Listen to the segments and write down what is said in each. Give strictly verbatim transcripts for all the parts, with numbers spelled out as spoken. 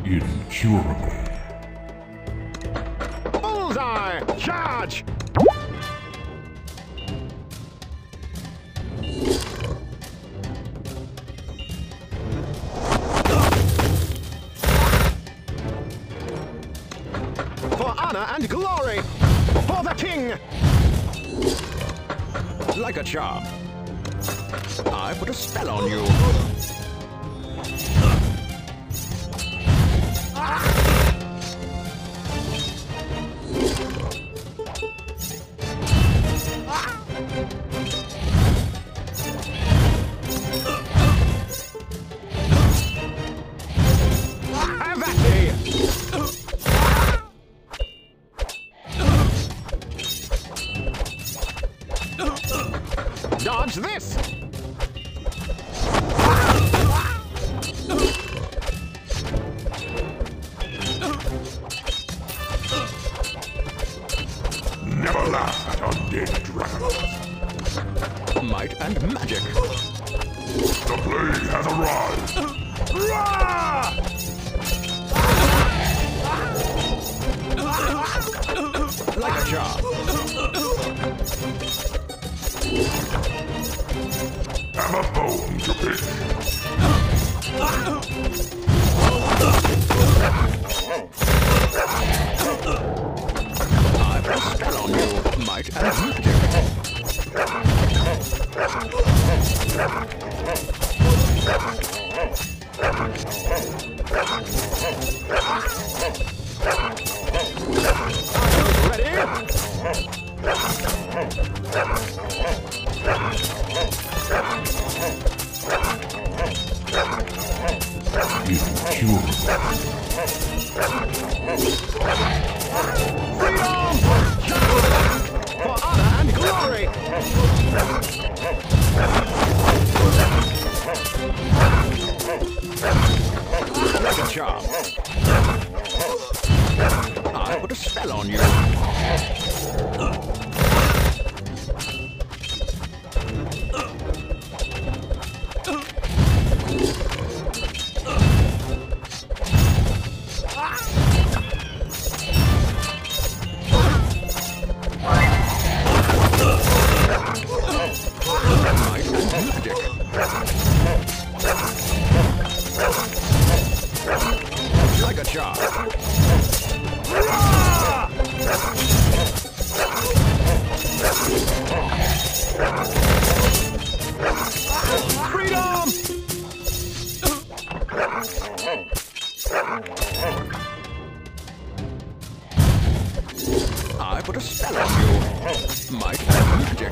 Incurable. Bullseye! Charge! For honor and glory! For the king! Like a charm. I put a spell on you. Have at thee! Dodge this! Never laugh at undead dragons. Might and magic. The blade has arrived. Rah! Like a charm. Have a bone to pick. I put a spell on you. Might and magic. Ready? Incurable. Freedom! For honor and glory! Like a charm. I put a spell on you. Might and magic. Like a charm. Freedom! I put a spell on you. Might and magic.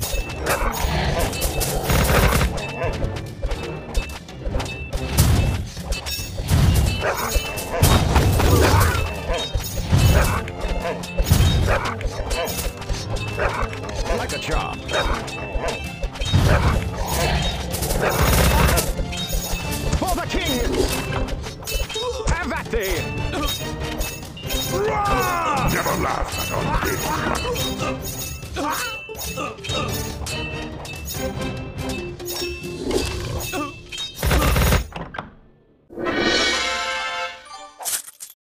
Like a charm. For the king! Have at thee! Rah! Never laugh at undead dragons.